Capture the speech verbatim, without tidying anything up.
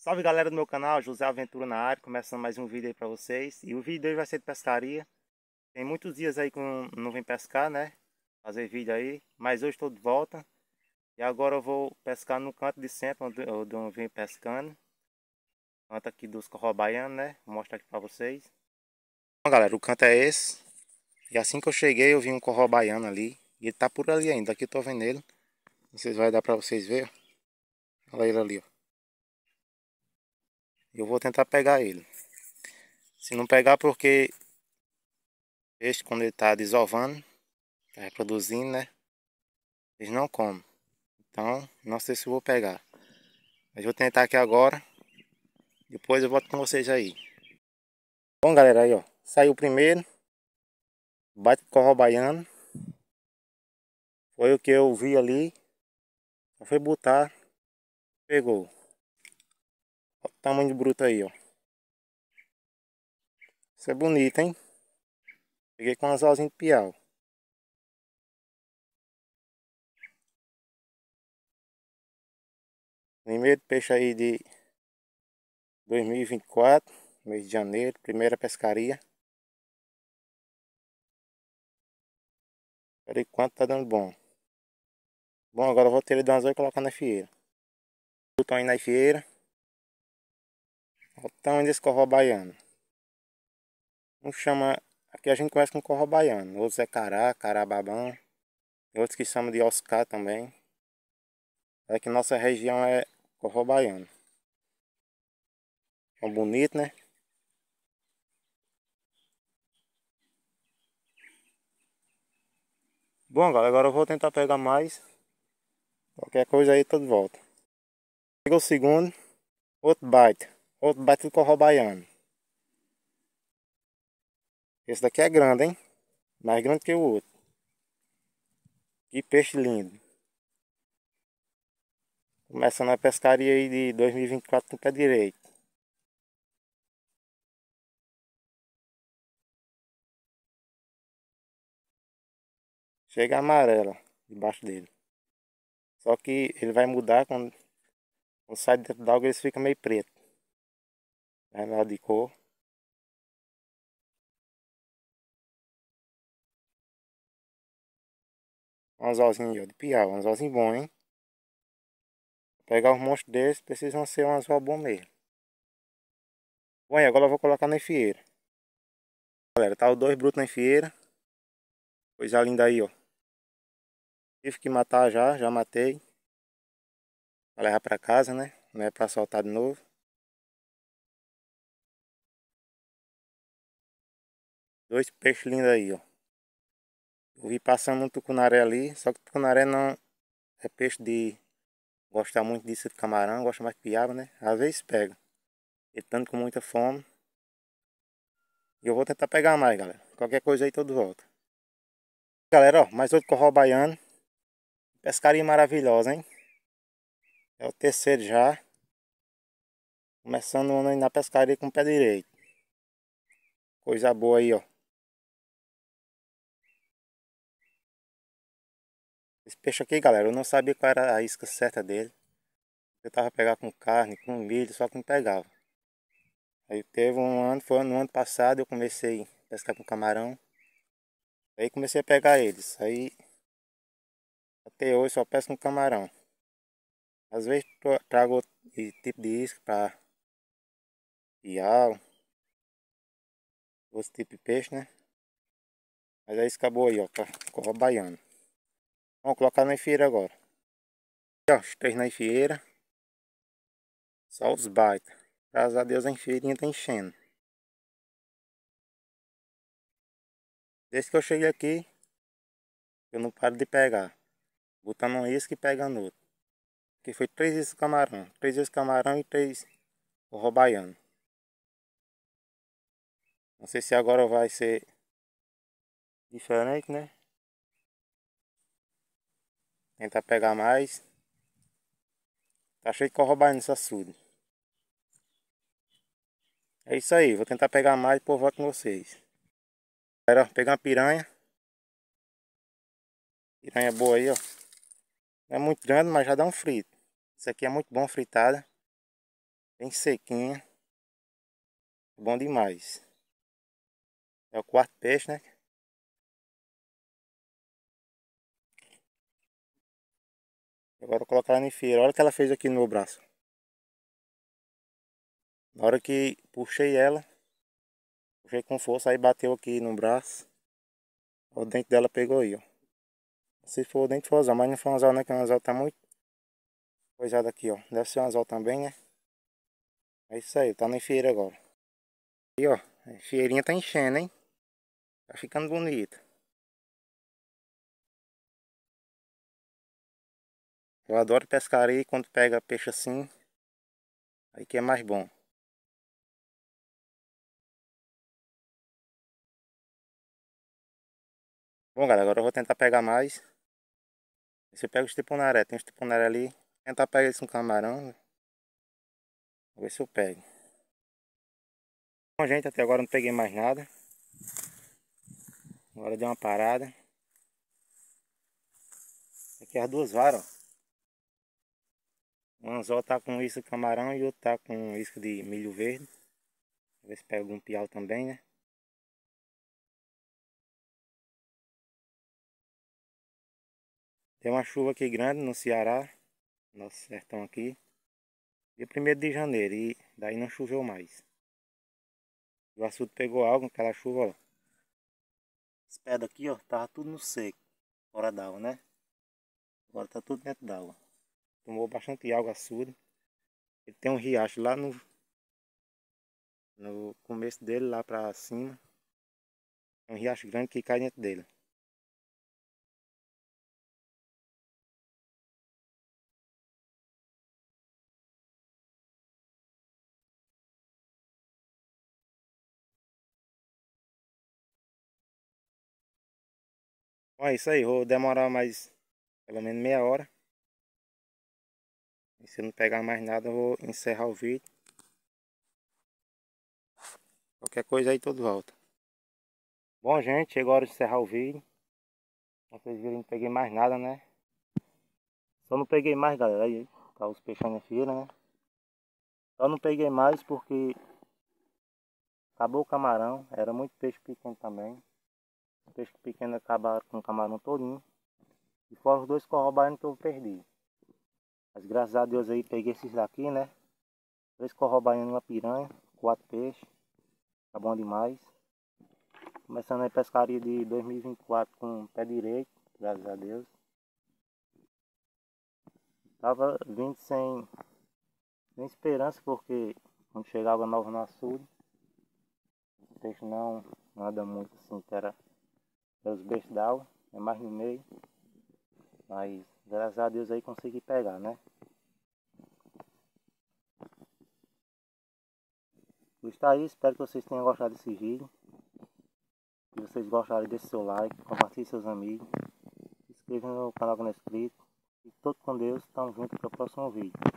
Salve galera do meu canal, José Aventura na área, começando mais um vídeo aí pra vocês. E o vídeo de hoje vai ser de pescaria. Tem muitos dias aí que eu não vim pescar, né? Fazer vídeo aí, mas hoje estou de volta. E agora eu vou pescar no canto de sempre, onde onde eu vim pescando. Canto aqui dos corrobaianos, né? Vou mostrar aqui pra vocês. Bom galera, o canto é esse. E assim que eu cheguei eu vi um corrobaiano ali. E ele tá por ali ainda, aqui eu tô vendo ele. Não sei se vai dar pra vocês verem. Olha ele ali, ó. Eu vou tentar pegar ele. Se não pegar porque este quando ele tá desovando, tá reproduzindo, né? Eles não comem. Então, não sei se eu vou pegar. Mas vou tentar aqui agora. Depois eu volto com vocês aí. Bom, galera, aí ó. Saiu o primeiro. Bate corrobaiano. Foi o que eu vi ali. Só foi botar. Pegou. Olha o tamanho de bruto aí, ó. Isso é bonito, hein? Peguei com um anzolzinho de piau. Primeiro peixe aí de dois mil e vinte e quatro. Mês de janeiro. Primeira pescaria. Por enquanto tá dando bom. Bom, agora eu vou ter ele de um anzol e colocar na fieira. Botão aí na fieira. Olha o tamanho desse corrobaiano. Um chama... Aqui a gente conhece com corrobaiano. Outros é cará, carababão. Tem outros que chamam de oscar também. É que nossa região é corrobaiano. É bonito, né? Bom, galera, agora eu vou tentar pegar mais. Qualquer coisa aí, tô de volta. Pegou o segundo. Outro bite. Outro bite do corrobaiano. Esse daqui é grande, hein? Mais grande que o outro. Que peixe lindo. Começando a pescaria aí de dois mil e vinte e quatro com o pé direito. Chega amarela debaixo dele. Só que ele vai mudar quando, quando sai dentro da água, eles ficam meio preto. Vai mudar de cor. Um anzolzinho aí, ó, de piau. Um anzolzinho bom, hein? Pegar os monstros desses, precisam ser um anzol bom mesmo. Bom, e agora eu vou colocar na fieira. Galera, tá os dois brutos na fieira. Coisa linda aí, ó. Tive que matar já, já matei. Pra levar pra casa, né? Não é pra soltar de novo. Dois peixes lindos aí, ó. Eu vi passando um tucunaré ali. Só que tucunaré não é peixe de gostar muito disso de camarão. Gosta mais de piaba, né? Às vezes pega. Ele tanto com muita fome. E eu vou tentar pegar mais, galera. Qualquer coisa aí, todo volta. Galera, ó. Mais outro corrobaiano. Pescaria maravilhosa, hein? É o terceiro já. Começando o ano aí na pescaria com o pé direito. Coisa boa aí, ó. Esse peixe aqui, galera, eu não sabia qual era a isca certa dele. Eu tava pegando com carne, com milho, só que não pegava. Aí teve um ano, foi no ano passado, eu comecei a pescar com camarão. Aí comecei a pegar eles. Aí até hoje só pesco com camarão. Às vezes trago outro tipo de isca para piau, outro tipo de peixe, né? Mas aí acabou aí, ó, tá corrobaiano. Vamos colocar na fieira agora. Ó, os três na fieira. Só os baita. Graças a Deus a fieirinha tá enchendo. Desde que eu cheguei aqui, eu não paro de pegar. Botando um isca e pegando outro. Que foi três iscas camarão. Três iscas camarão e três corrobaiano. Não sei se agora vai ser diferente, né? Tentar pegar mais. Tá cheio de corrobaiano nesse açude. É isso aí, vou tentar pegar mais e depois volto com vocês. Galera, pegar uma piranha. Piranha boa aí, ó. Não é muito grande, mas já dá um frito. Isso aqui é muito bom fritada. Bem sequinha. Bom demais. É o quarto peixe, né? Agora vou colocar ela em feira. Olha o que ela fez aqui no meu braço. Na hora que puxei ela, puxei com força, aí bateu aqui no braço. O dente dela pegou aí, ó. Se for o dente, for anzol, mas não foi anzol, né? Que o anzol tá muito coisado aqui, ó. Deve ser um anzol também, né? É isso aí, tá na feira agora. Aí, ó. A feirinha tá enchendo, hein? Tá ficando bonita. Eu adoro pescaria e quando pega peixe assim, aí que é mais bom. Bom, galera, agora eu vou tentar pegar mais. Se eu pego os tipunaré, tem os tipunaré ali. Tentar pegar esse um camarão. Vou ver se eu pego. Bom, gente, até agora não peguei mais nada. Agora deu uma parada. Aqui as duas varas, ó. Um anzol tá com isca de camarão e o outro tá com isca de milho verde. Vou ver se pega algum piau também, né? Tem uma chuva aqui grande no Ceará. Nosso sertão aqui. Dia primeiro de janeiro e daí não choveu mais. O açude pegou água, aquela chuva, ó. Esse pé daqui, ó, tava tudo no seco. Fora d'água, né? Agora tá tudo dentro d'água. Tomou bastante água açude. Ele tem um riacho lá no, no começo dele, lá pra cima. É um riacho grande que cai dentro dele. Bom, é isso aí. Vou demorar mais pelo menos meia hora. E se eu não pegar mais nada, eu vou encerrar o vídeo. Qualquer coisa aí, tudo volta. Bom, gente, chegou a hora de encerrar o vídeo. Vocês viram, não peguei mais nada, né? Só não peguei mais, galera. Aí, tá os peixes na feira, né? Só não peguei mais porque acabou o camarão. Era muito peixe pequeno também. Os peixes pequenos acabaram com o camarão todinho. E fora os dois corrobaianos que eu perdi. Mas graças a Deus aí peguei esses daqui, né? Três corrobaianos e uma piranha. Quatro peixes. Tá bom demais. Começando a pescaria de dois mil e vinte e quatro com o pé direito. Graças a Deus. Tava vindo sem, sem esperança porque quando chegava novo no açude, o peixe não anda muito assim, que era os beijos d'água, é mais no meio. Mas graças a Deus aí consegui pegar, né? Está aí, espero que vocês tenham gostado desse vídeo. Se vocês gostaram, deixe seu like, compartilhe com seus amigos, se inscreva no canal que não é inscrito. E todo com Deus, tamo junto para o próximo vídeo.